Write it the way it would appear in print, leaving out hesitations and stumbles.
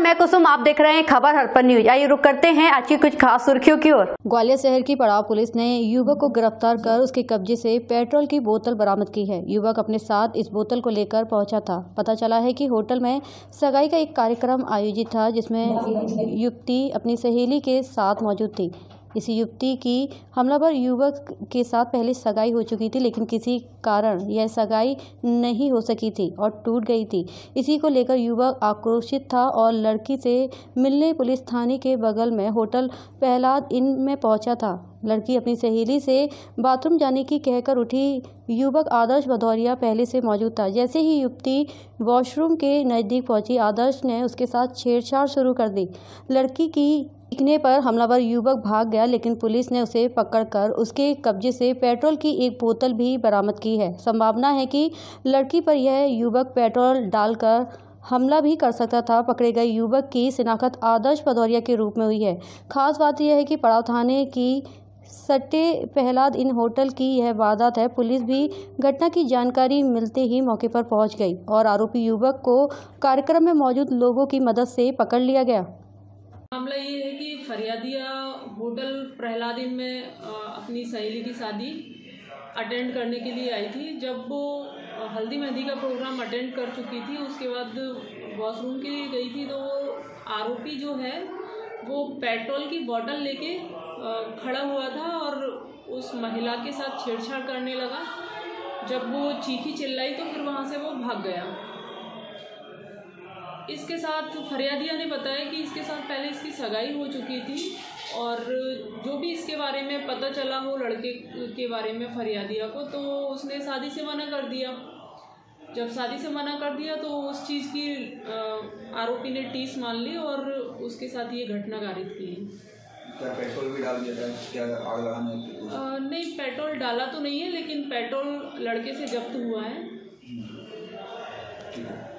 मैं कुसुम, आप देख रहे हैं खबर हड़प्पन न्यूज। आइए रुक करते हैं आज की कुछ खास सुर्खियों की ओर। ग्वालियर शहर की पड़ाव पुलिस ने युवक को गिरफ्तार कर उसके कब्जे से पेट्रोल की बोतल बरामद की है। युवक अपने साथ इस बोतल को लेकर पहुंचा था। पता चला है कि होटल में सगाई का एक कार्यक्रम आयोजित था, जिसमें युवती अपनी सहेली के साथ मौजूद थी। इस युवती की हमलावर युवक के साथ पहले सगाई हो चुकी थी, लेकिन किसी कारण यह सगाई नहीं हो सकी थी और टूट गई थी। इसी को लेकर युवक आक्रोशित था और लड़की से मिलने पुलिस थाने के बगल में होटल प्रहलाद इन में पहुंचा था। लड़की अपनी सहेली से बाथरूम जाने की कहकर उठी। युवक आदर्श भदौरिया पहले से मौजूद था। जैसे ही युवती वॉशरूम के नज़दीक पहुंची, आदर्श ने उसके साथ छेड़छाड़ शुरू कर दी। लड़की की दिखने पर हमलावर युवक भाग गया, लेकिन पुलिस ने उसे पकड़कर उसके कब्जे से पेट्रोल की एक बोतल भी बरामद की है। संभावना है कि लड़की पर यह युवक पेट्रोल डालकर हमला भी कर सकता था। पकड़े गए युवक की शिनाख्त आदर्श भदौरिया के रूप में हुई है। खास बात यह है कि पड़ाव थाने की सट्टे प्रहलाद इन होटल की यह वारदात है। पुलिस भी घटना की जानकारी मिलते ही मौके पर पहुंच गई और आरोपी युवक को कार्यक्रम में मौजूद लोगों की मदद से पकड़ लिया गया। मामला ये है कि फरियादिया होटल प्रहलाद इन में अपनी सहेली की शादी अटेंड करने के लिए आई थी। जब वो हल्दी मेहंदी का प्रोग्राम अटेंड कर चुकी थी, उसके बाद वॉशरूम के लिए गई थी, तो आरोपी जो है वो पेट्रोल की बोतल लेके खड़ा हुआ था और उस महिला के साथ छेड़छाड़ करने लगा। जब वो चीखी चिल्लाई तो फिर वहाँ से वो भाग गया। इसके साथ फरियादिया ने बताया कि इसके साथ पहले इसकी सगाई हो चुकी थी और जो भी इसके बारे में पता चला हो लड़के के बारे में फरियादिया को, तो उसने शादी से मना कर दिया। जब शादी से मना कर दिया तो उस चीज़ की आरोपी ने टीस मान ली और उसके साथ ये घटना कारित की। क्या पेट्रोल भी डाल दिया था? क्या आग लगाने? नहीं, पेट्रोल डाला तो नहीं है, लेकिन पेट्रोल लड़के से जब्त हुआ है। ठीक है।